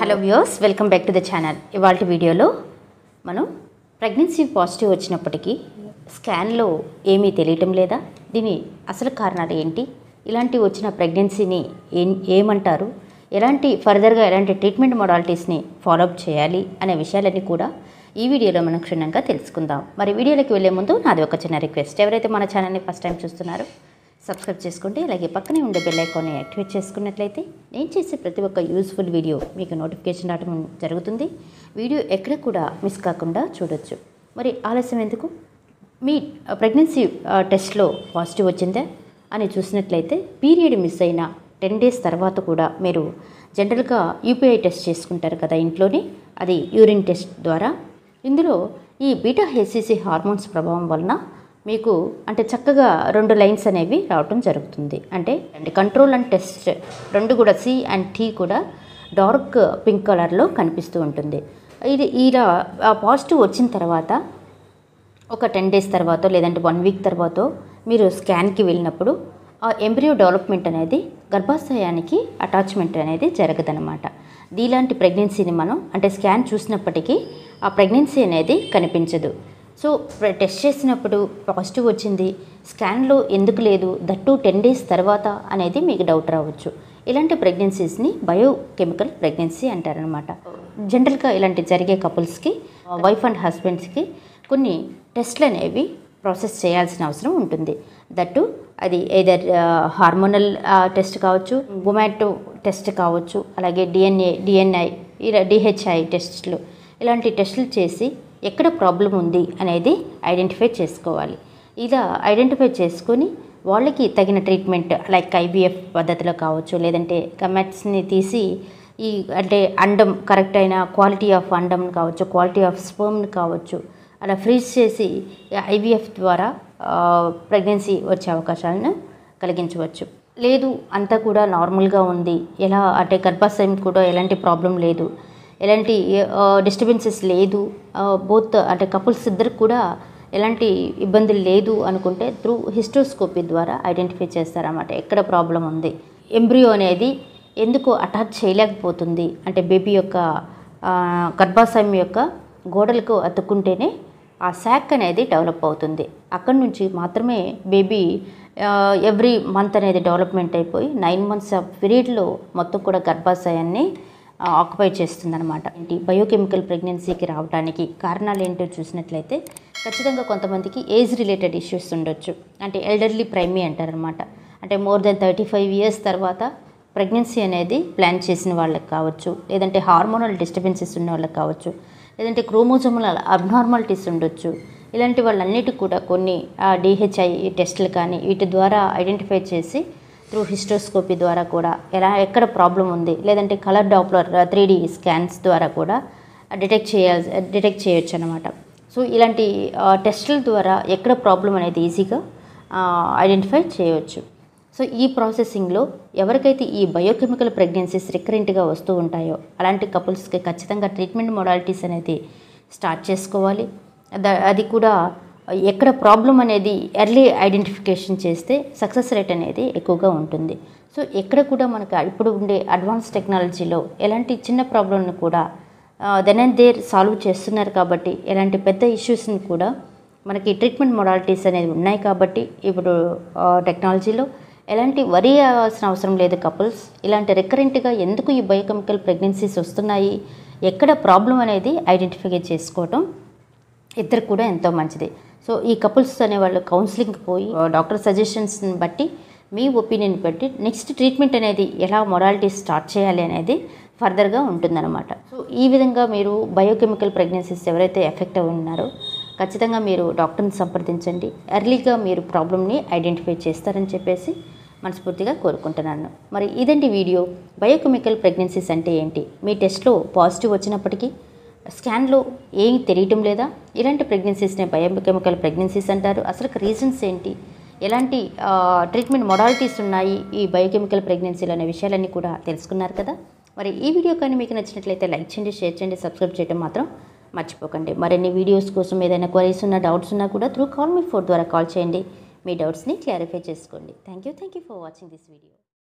Hello viewers, welcome back to the channel. ఇవాళ వీడియోలో మనం ప్రెగ్నెన్సీ పాజిటివ్ వచ్చినప్పటికీ స్కాన్లో ఏమీ తెలియటం లేదా, దీని అసలు కారణాలు ఏంటి, ఇలాంటి వచ్చిన ప్రెగ్నెన్సీని ఏమంటారు, ఫర్దర్గా ఎలాంటి ట్రీట్మెంట్ మోడాలిటీస్ని ఫాలోఅప్ చేయాలి అనే విషయాలన్నీ కూడా ఈ వీడియోలో మనం క్షుణ్ణంగా తెలుసుకుందాం. మరి వీడియోలోకి వెళ్ళే ముందు నాది ఒక చిన్న రిక్వెస్ట్, ఎవరైతే మన ఛానల్ని ఫస్ట్ టైం చూస్తున్నారో సబ్స్క్రైబ్ చేసుకోండి. అలాగే పక్కనే ఉండే బెల్ ఐకాన్ని యాక్టివేట్ చేసుకున్నట్లయితే నేను చేసే ప్రతి ఒక్క యూస్ఫుల్ వీడియో మీకు నోటిఫికేషన్ రావడం జరుగుతుంది. వీడియో ఎక్కడ కూడా మిస్ కాకుండా చూడొచ్చు. మరి ఆలస్యం ఎందుకు, మీ ప్రెగ్నెన్సీ టెస్ట్లో పాజిటివ్ వచ్చిందా అని చూసినట్లయితే పీరియడ్ మిస్ అయిన 10 days తర్వాత కూడా మీరు జనరల్గా యూపీఐ టెస్ట్ చేసుకుంటారు కదా ఇంట్లోనే, అది యూరిన్ టెస్ట్ ద్వారా. ఇందులో ఈ బీటా హెచ్సిసి హార్మోన్స్ ప్రభావం వలన మీకు చక్కగా 2 లైన్స్ అనేవి రావటం జరుగుతుంది. అంటే కంట్రోల్ అండ్ టెస్ట్ రెండు కూడా సి అండ్ టీ కూడా డార్క్ పింక్ కలర్లో కనిపిస్తూ ఉంటుంది. ఇది ఇలా పాజిటివ్ వచ్చిన తర్వాత ఒక 10 days తర్వాత లేదంటే 1 week తర్వాత మీరు స్కాన్కి వెళ్ళినప్పుడు ఆ ఎంబ్రియో డెవలప్మెంట్ అనేది గర్భాశయానికి అటాచ్మెంట్ అనేది జరగదనమాట. ఇలాంటి ప్రెగ్నెన్సీని మనం స్కాన్ చూసినప్పటికీ ఆ ప్రెగ్నెన్సీ అనేది కనిపించదు. సో టెస్ట్ చేసినప్పుడు పాజిటివ్ వచ్చింది, స్కాన్లో ఎందుకు లేదు, దట్టు 10 days తర్వాత అనేది మీకు డౌట్ రావచ్చు. ఇలాంటి ప్రెగ్నెన్సీస్ని బయోకెమికల్ ప్రెగ్నెన్సీ అంటారనమాట. జనరల్గా ఇలాంటి జరిగే కపుల్స్కి, వైఫ్ అండ్ హస్బెండ్స్కి కొన్ని టెస్ట్లు అనేవి ప్రాసెస్ చేయాల్సిన అవసరం ఉంటుంది. దట్టు అది ఏదర్ హార్మోనల్ టెస్ట్ కావచ్చు, గొమాటో టెస్ట్ కావచ్చు, అలాగే డిఎన్ఐ డిహెచ్ఐ టెస్ట్లు, ఇలాంటి టెస్టులు చేసి ఎక్కడ ప్రాబ్లం ఉంది అనేది ఐడెంటిఫై చేసుకోవాలి. ఇలా ఐడెంటిఫై చేసుకొని వాళ్ళకి తగిన ట్రీట్మెంట్ లైక్ ఐవీఎఫ్ పద్ధతిలో కావచ్చు, లేదంటే గమెట్స్ని తీసి అండం కరెక్ట్ అయిన క్వాలిటీ ఆఫ్ అండం కావచ్చు, క్వాలిటీ ఆఫ్ స్పర్మ్ని కావచ్చు, అలా ఫ్రీజ్ చేసి ఐవీఎఫ్ ద్వారా ప్రెగ్నెన్సీ వచ్చే అవకాశాలను కలిగించవచ్చు. లేదు అంతా కూడా నార్మల్గా ఉంది, ఎలా గర్భాశయం కూడా ఎలాంటి ప్రాబ్లం లేదు, ఎలాంటి డిస్టర్బెన్సెస్ లేదు, బోత్ కపుల్స్ ఇద్దరికి కూడా ఎలాంటి ఇబ్బందులు లేదు అనుకుంటే త్రూ హిస్టోస్కోపీ ద్వారా ఐడెంటిఫై చేస్తారన్నమాట ఎక్కడ ప్రాబ్లం ఉంది. ఎంబ్రియో అనేది ఎందుకు అటాచ్ చేయలేకపోతుంది బేబీ యొక్క గర్భాశయం యొక్క గోడలకు అతుక్కుంటేనే ఆ శాక్ అనేది డెవలప్ అవుతుంది. అక్కడి నుంచి మాత్రమే బేబీ ఎవ్రీ మంత్ అనేది డెవలప్మెంట్ అయిపోయి 9 months ఆఫ్ పీరియడ్లో మొత్తం కూడా గర్భాశయాన్ని ఆక్యుపై చేస్తుందన్నమాట. బయోకెమికల్ ప్రెగ్నెన్సీకి రావడానికి కారణాలు ఏంటో చూసినట్లయితే ఖచ్చితంగా కొంతమందికి ఏజ్ రిలేటెడ్ ఇష్యూస్ ఉండొచ్చు. ఎల్డర్లీ ప్రైమీ అంటారనమాట. మోర్ దెన్ 35 years తర్వాత ప్రెగ్నెన్సీ అనేది ప్లాన్ చేసిన వాళ్ళకి కావచ్చు, లేదంటే హార్మోనల్ డిస్టర్బెన్సెస్ ఉన్న వాళ్ళకి కావచ్చు, లేదంటే క్రోమోజోమల్ అబ్నార్మాలిటీస్ ఉండొచ్చు. ఇలాంటి వాళ్ళన్నిటికీ కూడా కొన్ని డిహెచ్ఐ టెస్టులు కానీ వీటి ద్వారా ఐడెంటిఫై చేసి త్రూ హిస్టోస్కోపీ ద్వారా కూడా ఎక్కడ ప్రాబ్లం ఉంది, లేదంటే కలర్ డాప్లర్ 3D స్కాన్స్ ద్వారా కూడా డిటెక్ట్ చేయొచ్చు అనమాట. సో ఇలాంటి టెస్టుల ద్వారా ఎక్కడ ప్రాబ్లం అనేది ఈజీగా ఐడెంటిఫై చేయవచ్చు. సో ఈ ప్రాసెసింగ్లో ఎవరికైతే ఈ బయోకెమికల్ ప్రెగ్నెన్సీస్ రికరెంట్గా వస్తూ ఉంటాయో అలాంటి కపుల్స్కి ఖచ్చితంగా ట్రీట్మెంట్ మోడాలిటీస్ అనేది స్టార్ట్ చేసుకోవాలి. అది కూడా ఎక్కడ ప్రాబ్లం అనేది ఎర్లీ ఐడెంటిఫికేషన్ చేస్తే సక్సెస్ రేట్ అనేది ఎక్కువగా ఉంటుంది. సో ఎక్కడ కూడా మనకు ఇప్పుడు ఉండే అడ్వాన్స్ టెక్నాలజీలో ఎలాంటి చిన్న ప్రాబ్లమ్ని కూడా దెన్ అండ్ దేర్ సాల్వ్ చేస్తున్నారు. కాబట్టి ఎలాంటి పెద్ద ఇష్యూస్ని కూడా మనకి ట్రీట్మెంట్ మోడాలిటీస్ అనేది ఉన్నాయి. కాబట్టి ఇప్పుడు టెక్నాలజీలో ఎలాంటి వరీ అవ్వాల్సిన అవసరం లేదు. కపుల్స్ ఇలాంటి రికరెంట్గా ఎందుకు ఈ బయోకెమికల్ ప్రెగ్నెన్సీస్ వస్తున్నాయి, ఎక్కడ ప్రాబ్లం అనేది ఐడెంటిఫై చేసుకోవటం ఇద్దరు కూడా ఎంతో మంచిది. సో ఈ కపుల్స్ అనేవాళ్ళు కౌన్సిలింగ్కి పోయి డాక్టర్ సజెషన్స్ని బట్టి, మీ ఒపీనియన్ బట్టి నెక్స్ట్ ట్రీట్మెంట్ అనేది ఎలా మొరాలిటీ స్టార్ట్ చేయాలి అనేది ఫర్దర్గా ఉంటుందన్నమాట. సో ఈ విధంగా మీరు బయోకెమికల్ ప్రెగ్నెన్సీస్ ఎవరైతే ఎఫెక్ట్ అయి ఉన్నారో ఖచ్చితంగా మీరు డాక్టర్ని సంప్రదించండి. ఎర్లీగా మీరు ప్రాబ్లమ్ని ఐడెంటిఫై చేస్తారని చెప్పేసి మనస్ఫూర్తిగా కోరుకుంటున్నాను. మరి ఇదండి వీడియో. బయోకెమికల్ ప్రెగ్నెన్సీస్ అంటే ఏంటి, మీ టెస్ట్లో పాజిటివ్ వచ్చినప్పటికీ స్కాన్లో ఏం తెలియటం లేదా, ఇలాంటి ప్రెగ్నెన్సీస్నే బయోకెమికల్ ప్రెగ్నెన్సీస్ అంటారు. అసలు రీజన్స్ ఏంటి, ఎలాంటి ట్రీట్మెంట్ మోడాలిటీస్ ఉన్నాయి ఈ బయోకెమికల్ ప్రెగ్నెన్సీలు అనే విషయాలన్నీ కూడా తెలుసుకున్నారు కదా. మరి ఈ వీడియో కానీ మీకు నచ్చినట్లయితే లైక్ చేయండి, షేర్ చేయండి, సబ్స్క్రైబ్ చేయడం మాత్రం మర్చిపోకండి. మరిన్ని వీడియోస్ కోసం ఏదైనా క్వరీస్ ఉన్నా, డౌట్స్ ఉన్నా కూడా త్రూ కాల్ మీ 4 ద్వారా కాల్ చేయండి. మీ డౌట్స్ని క్లారిఫై చేసుకోండి. Thank you for watching this video.